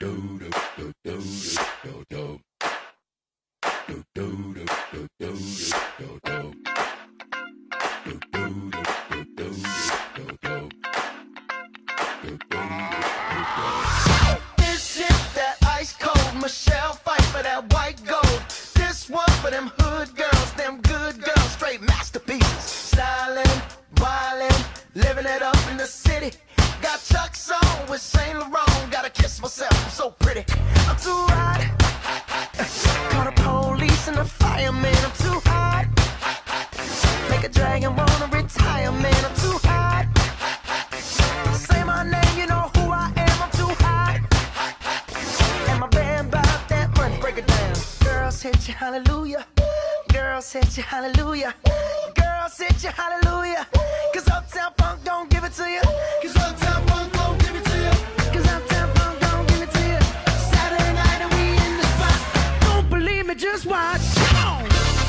Hallelujah. Girls hit you, hallelujah. Girls hit you, hallelujah. Cause Uptown Funk don't give it to you. Cause Uptown Funk don't give it to you. Cause Uptown Funk don't give it to you. Saturday night and we in the spot. Don't believe me, just watch. Come on.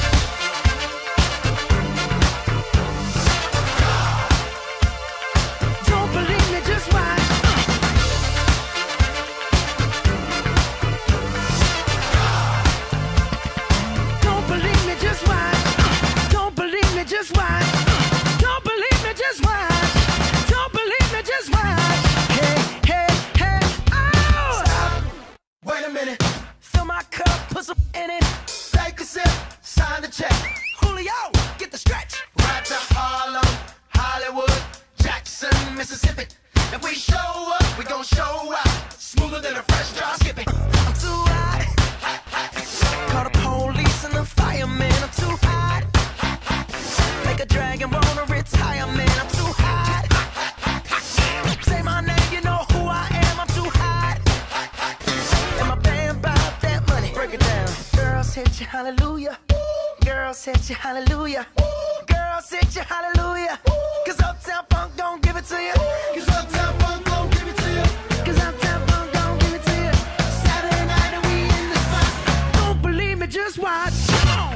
Don't believe me, just watch. Just watch. Don't believe me, just watch. Don't believe me, just watch. Hey, hey, hey, oh! Stop. Wait a minute. Fill my cup, put some in it. Take a sip, sign the check. Julio, get the stretch. Right to Harlem, Hollywood, Jackson, Mississippi. If we show up, we gon' show out. Smoother than a fresh drop skipping. I'm too hot. Call the police and the fireman. I'm too hot. Make a dragon wanna retire, man, I'm too hot. Say my name, you know who I am, I'm too hot. And my band bought that money, break it down. Girls hit you, hallelujah. Girls hit you, hallelujah. Girls hit you, hallelujah. Cause Uptown Funk don't give it to you. Cause Uptown Funk don't give it to you. Cause Uptown Funk don't give it to you. Saturday night and we in the spot. Don't believe me, just watch. Come on.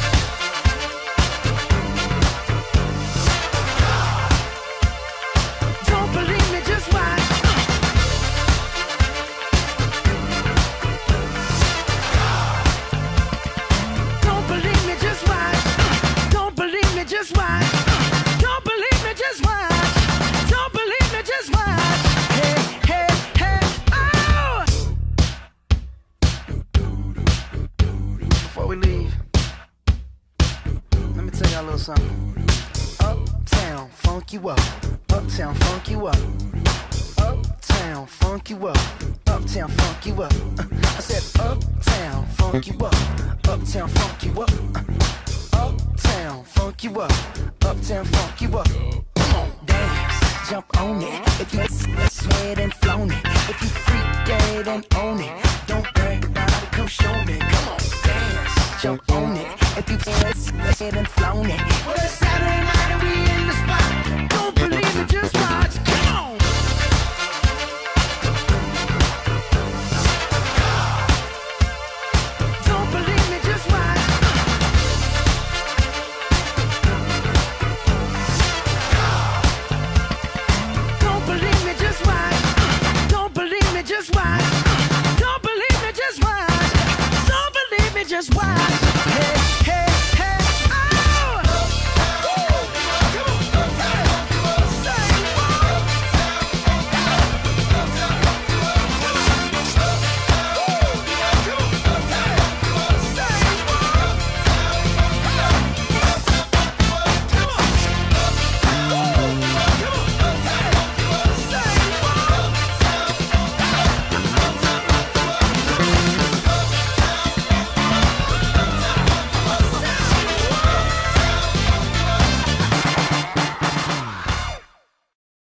Just watch. Don't believe me, just watch. Don't believe me, just watch. Hey, hey, hey, oh! Before we leave, let me tell y'all a little something. Uptown, funk you up. Uptown, funk you up. Uptown, funk you up. Uptown, funk you up. I said uptown, funk you up. Uptown, funk you up. Uptown, funk you up. Uptown, funk you up. Come on, dance, jump on it. If you sweat and flown it. If you freak dead and own it. Don't brag about it, come show me. Come on, dance, jump on it. If you sweat and flown it.